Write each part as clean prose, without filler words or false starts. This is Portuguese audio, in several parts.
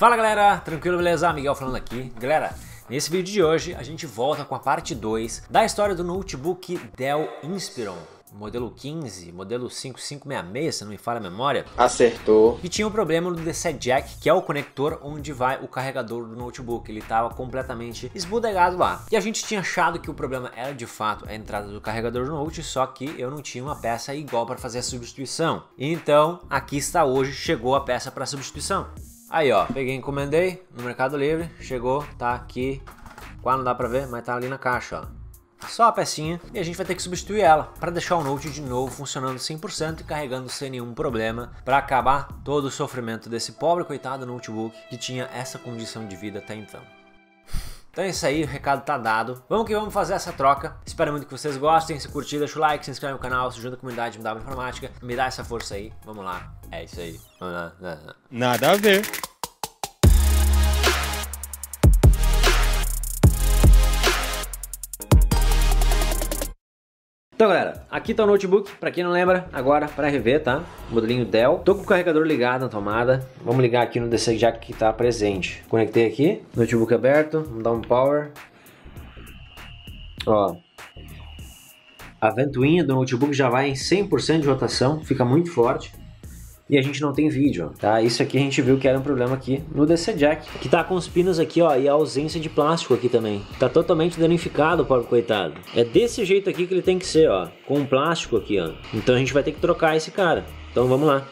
Fala galera, tranquilo, beleza? Miguel falando aqui. Galera, nesse vídeo de hoje a gente volta com a parte 2 da história do notebook Dell Inspiron, modelo 15, modelo 5566, se não me falha a memória. Acertou. E tinha um problema no DC Jack, que é o conector onde vai o carregador do notebook. Ele estava completamente esbudegado lá. E a gente tinha achado que o problema era de fato a entrada do carregador do note, só que eu não tinha uma peça igual para fazer a substituição. Então, aqui está hoje, chegou a peça para substituição. Aí ó, peguei, encomendei no Mercado Livre, chegou, tá aqui, quase não dá pra ver, mas tá ali na caixa, ó. Só a pecinha e a gente vai ter que substituir ela para deixar o Note de novo funcionando 100% e carregando sem nenhum problema, para acabar todo o sofrimento desse pobre coitado notebook que tinha essa condição de vida até então. Então é isso aí, o recado tá dado. Vamos que vamos fazer essa troca. Espero muito que vocês gostem. Se curtir, deixa o like, se inscreve no canal, se junta à comunidade MW Informática. Me dá essa força aí. Vamos lá. É isso aí. Vamos lá. Nada a ver. Então galera, aqui tá o notebook, pra quem não lembra, agora para rever, tá? Modelinho Dell. Tô com o carregador ligado na tomada. Vamos ligar aqui no DC Jack que tá presente. Conectei aqui, notebook aberto, vamos dar um power. Ó, a ventoinha do notebook já vai em 100% de rotação, fica muito forte. E a gente não tem vídeo, ó, tá? Isso aqui a gente viu que era um problema aqui no DC Jack, que tá com os pinos aqui, ó, e a ausência de plástico aqui também. Tá totalmente danificado, o pobre coitado. É desse jeito aqui que ele tem que ser, ó, com um plástico aqui, ó. Então a gente vai ter que trocar esse cara. Então vamos lá.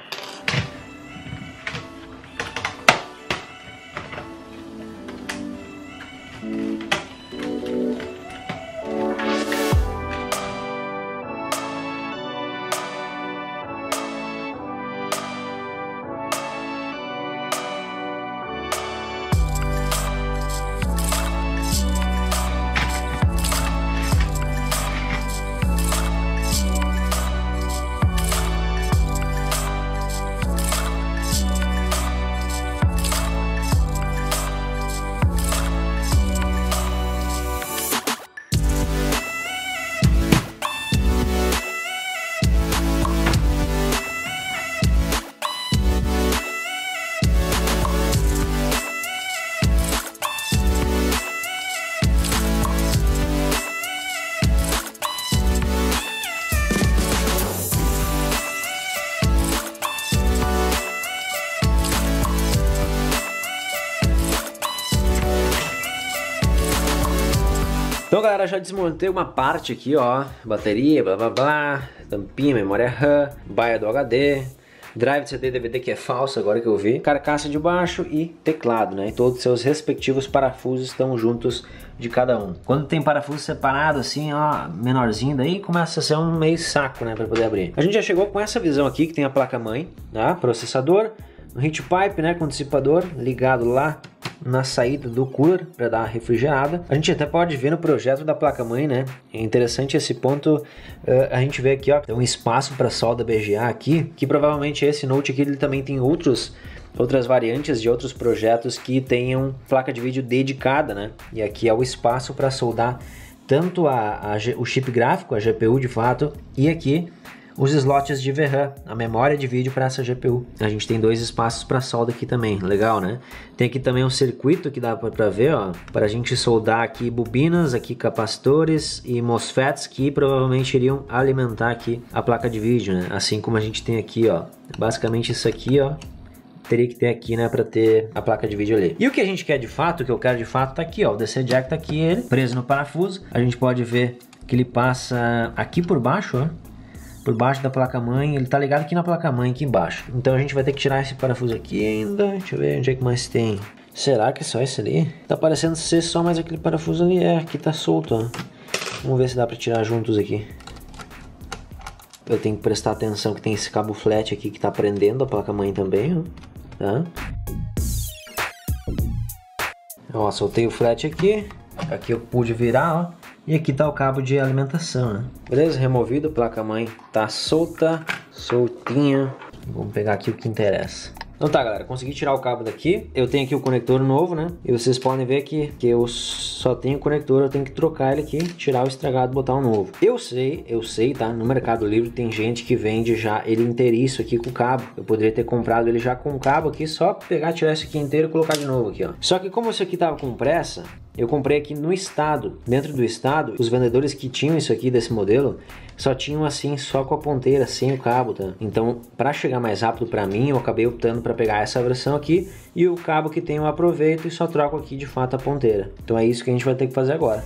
Então galera, já desmontei uma parte aqui, ó, bateria, blá blá blá, tampinha, memória RAM, baia do HD, drive de CD DVD que é falso agora que eu vi, carcaça de baixo e teclado, né, e todos os seus respectivos parafusos estão juntos de cada um. Quando tem parafuso separado assim, ó, menorzinho, daí começa a ser um meio saco, né, para poder abrir. A gente já chegou com essa visão aqui que tem a placa-mãe, tá, processador, um heat pipe, né, com dissipador ligado lá na saída do cooler para dar uma refrigerada. A gente até pode ver no projeto da placa-mãe, né? É interessante esse ponto. A gente vê aqui, ó, tem um espaço para solda BGA aqui, que provavelmente esse Note aqui ele também tem outras variantes de outros projetos que tenham placa de vídeo dedicada, né? E aqui é o espaço para soldar tanto o chip gráfico, a GPU de fato, e aqui os slots de VRAM, a memória de vídeo para essa GPU. A gente tem dois espaços para solda aqui também, legal, né? Tem aqui também um circuito que dá para ver, ó, para a gente soldar aqui bobinas, aqui capacitores e MOSFETs que provavelmente iriam alimentar aqui a placa de vídeo, né? Assim como a gente tem aqui, ó, basicamente isso aqui, ó, teria que ter aqui, né, para ter a placa de vídeo ali. E o que a gente quer de fato, o que eu quero de fato tá aqui, ó, o DC Jack tá aqui, ele preso no parafuso. A gente pode ver que ele passa aqui por baixo, ó, por baixo da placa-mãe, ele tá ligado aqui na placa-mãe, aqui embaixo. Então a gente vai ter que tirar esse parafuso aqui ainda. Deixa eu ver onde é que mais tem. Será que é só esse ali? Tá parecendo ser só mais aquele parafuso ali. É, aqui tá solto, ó. Vamos ver se dá pra tirar juntos aqui. Eu tenho que prestar atenção que tem esse cabo flat aqui que tá prendendo a placa-mãe também, ó. Tá? Ó, soltei o flat aqui. Aqui eu pude virar, ó. E aqui tá o cabo de alimentação, né? Beleza, removido, a placa-mãe tá solta, soltinha. Vamos pegar aqui o que interessa. Então tá, galera, consegui tirar o cabo daqui. Eu tenho aqui o conector novo, né? E vocês podem ver que eu só tenho o conector, eu tenho que trocar ele aqui, tirar o estragado e botar um novo. Eu sei, tá? No Mercado Livre tem gente que vende já ele inteiriço aqui com o cabo. Eu poderia ter comprado ele já com o cabo aqui, só pegar, tirar esse aqui inteiro e colocar de novo aqui, ó. Só que como isso aqui tava com pressa, eu comprei aqui no estado. Dentro do estado, os vendedores que tinham isso aqui desse modelo só tinham assim, só com a ponteira, sem o cabo, tá? Então, para chegar mais rápido para mim, eu acabei optando para pegar essa versão aqui e o cabo que tem eu aproveito e só troco aqui de fato a ponteira. Então é isso que a gente vai ter que fazer agora.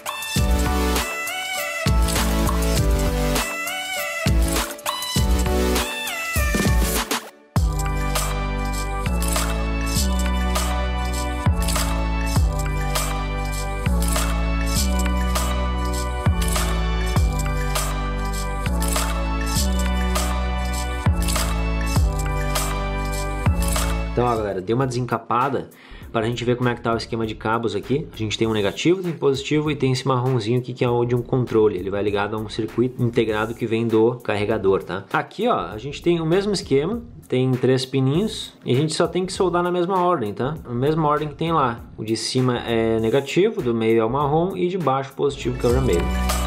Então, ó, galera, deu uma desencapada para a gente ver como é que tá o esquema de cabos aqui. A gente tem um negativo, tem um positivo e tem esse marronzinho aqui que é o de um controle. Ele vai ligado a um circuito integrado que vem do carregador, tá? Aqui, ó, a gente tem o mesmo esquema, tem 3 pininhos e a gente só tem que soldar na mesma ordem, tá? Na mesma ordem que tem lá. O de cima é negativo, do meio é o marrom e de baixo positivo, que é o vermelho.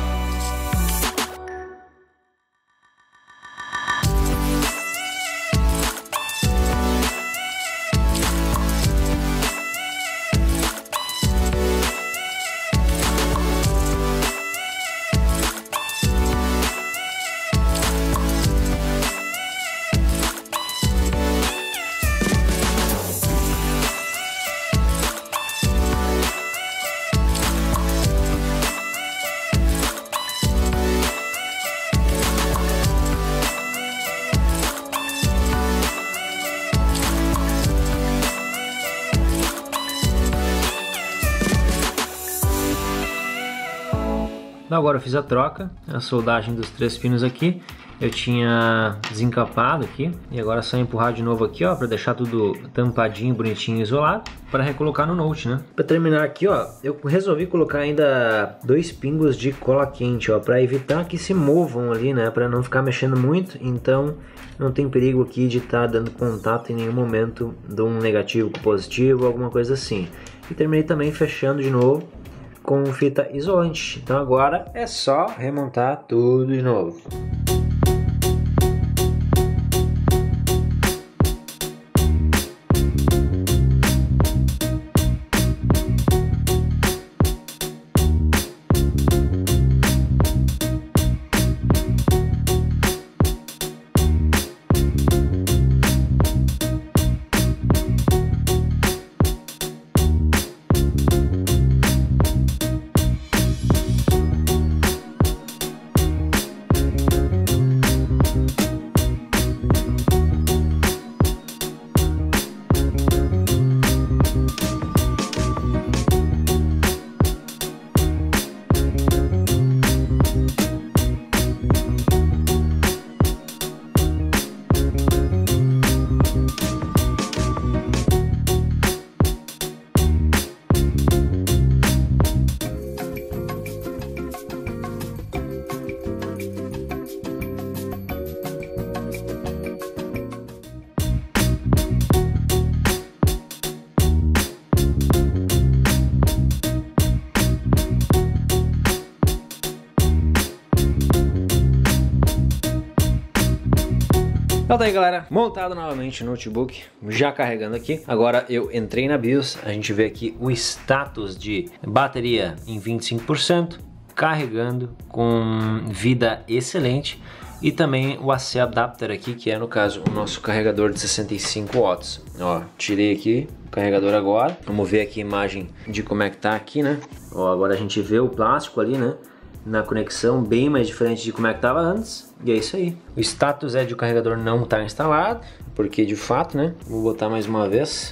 Agora eu fiz a troca, a soldagem dos 3 pinos aqui. Eu tinha desencapado aqui e agora é só empurrar de novo aqui, ó, para deixar tudo tampadinho, bonitinho, isolado, para recolocar no Note, né? Para terminar aqui, ó, eu resolvi colocar ainda 2 pingos de cola quente, ó, para evitar que se movam ali, né, para não ficar mexendo muito. Então não tem perigo aqui de estar dando contato em nenhum momento de um negativo com positivo, alguma coisa assim. E terminei também fechando de novo com fita isolante. Então agora é só remontar tudo de novo. Então tá aí, galera, montado novamente o notebook, já carregando aqui. Agora eu entrei na BIOS, a gente vê aqui o status de bateria em 25%, carregando com vida excelente. E também o AC Adapter aqui, que é no caso o nosso carregador de 65 watts. Ó, tirei aqui o carregador agora. Vamos ver aqui a imagem de como é que tá aqui, né? Ó, agora a gente vê o plástico ali, né? Na conexão, bem mais diferente de como é que estava antes. E é isso aí. O status é de o carregador não estar instalado, porque de fato, né? Vou botar mais uma vez.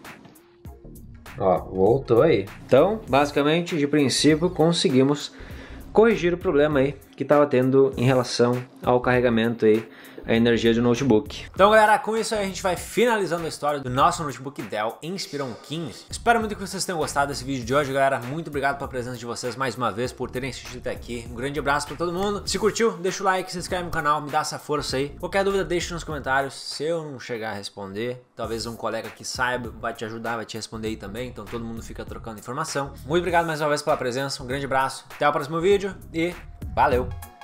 Ó, voltou aí. Então, basicamente, de princípio, conseguimos corrigir o problema aí que estava tendo em relação ao carregamento aí, a energia do notebook. Então galera, com isso aí a gente vai finalizando a história do nosso notebook Dell Inspiron 15. Espero muito que vocês tenham gostado desse vídeo de hoje, galera. Muito obrigado pela presença de vocês mais uma vez, por terem assistido até aqui. Um grande abraço para todo mundo. Se curtiu, deixa o like, se inscreve no canal, me dá essa força aí. Qualquer dúvida deixa nos comentários. Se eu não chegar a responder, talvez um colega que saiba vai te ajudar, vai te responder aí também. Então todo mundo fica trocando informação. Muito obrigado mais uma vez pela presença, um grande abraço. Até o próximo vídeo e valeu!